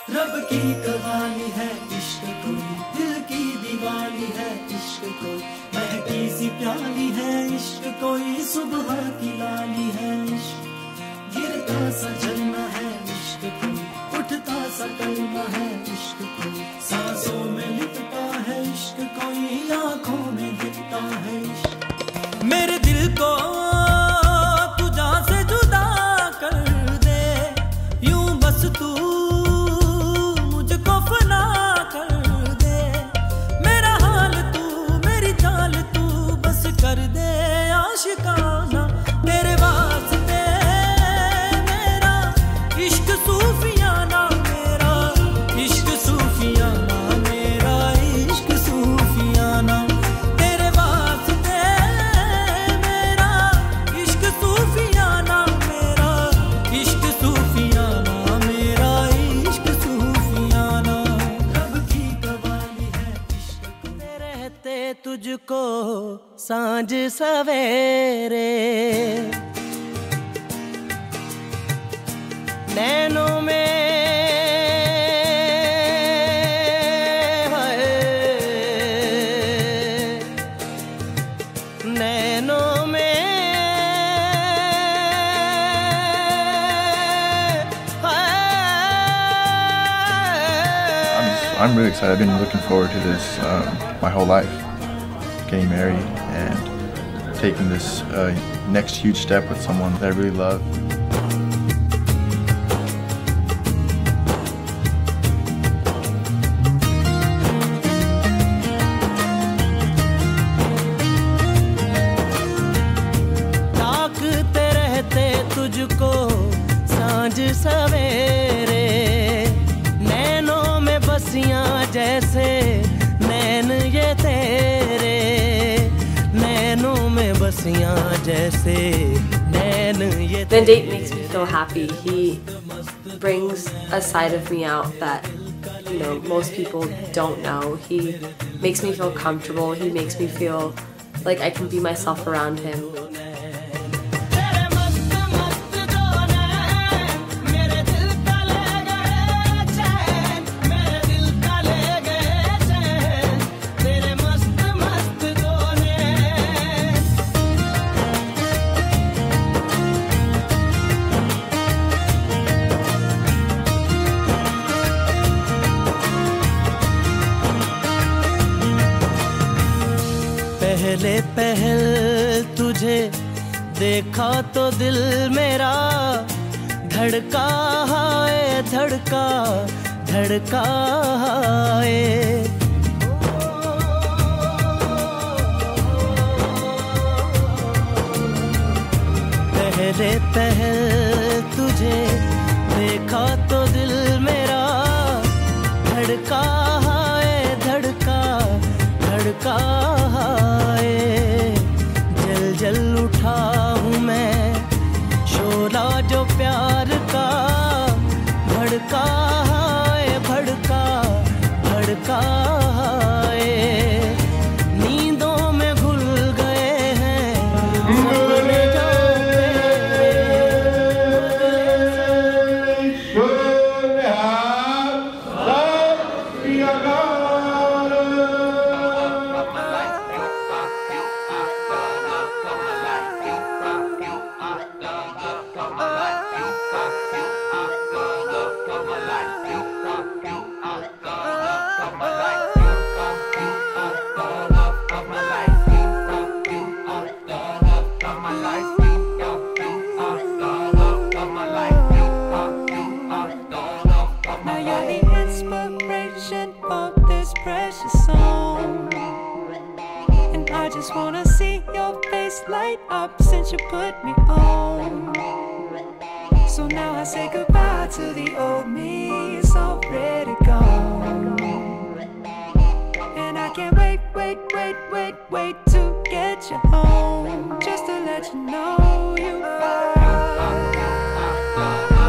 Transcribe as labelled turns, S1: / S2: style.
S1: रब की कवाली है इश्क कोई, दिल की दीवानी है इश्क कोई, महकी सी प्याली है इश्क कोई, सुबह की लाली है इश्क, गिरता सा झरना है इश्क कोई, उठता सा कलमा है इश्क कोई, सांसों में लिपटा है इश्क कोई, आंखों में दिखता है इश्क। मेरे दिल को तुझा से जुदा कर दे, यूं बस तू मुझको फना कर दे, मेरा हाल तू मेरी चाल तू बस कर दे आशिकाना, तेरे वास्ते मेरा इश्क सूफियाना, मेरा इश्क सूफियाना, मेरा इश्क सूफियाना, तेरे वास्ते मेरा इश्क सूफियाना, मेरा इश्क सूफियाना, मेरा इश्क सूफियाना। रब की कवाली है इश्क को, रहते तुझको सांझ सवेरे, नैनों में हाय, नैनों में
S2: I'm really excited. I've been looking forward to this my whole life, getting married and taking this next huge step with someone that I really love.
S1: ताकते रहते तुझको सांझ सवेरे, नैनों में बसियां जैसे नैन ये तेरे, नैनों में बसियां जैसे नैन ये तेरे।
S3: Mandeep makes me feel happy. He brings a side of me out that, you know, most people don't know. He makes me feel comfortable. He makes me feel like I can be myself around him.
S1: पहले पहल तुझे देखा तो दिल मेरा धड़का है, धड़का धड़का है। पहले पहल तुझे देखा तो दिल मेरा धड़का है, धड़का धड़का है। जल जल उठा हूँ मैं, शोला जो प्यार का भड़का है, भड़का भड़का है। नींदों में घुल गए हैं सपने जो precious song, and I just wanna see your face light up since you put me on. So now I say goodbye to the old me, it's already gone. And I can't wait, wait, wait, wait, wait to get you home, just to let you know you are.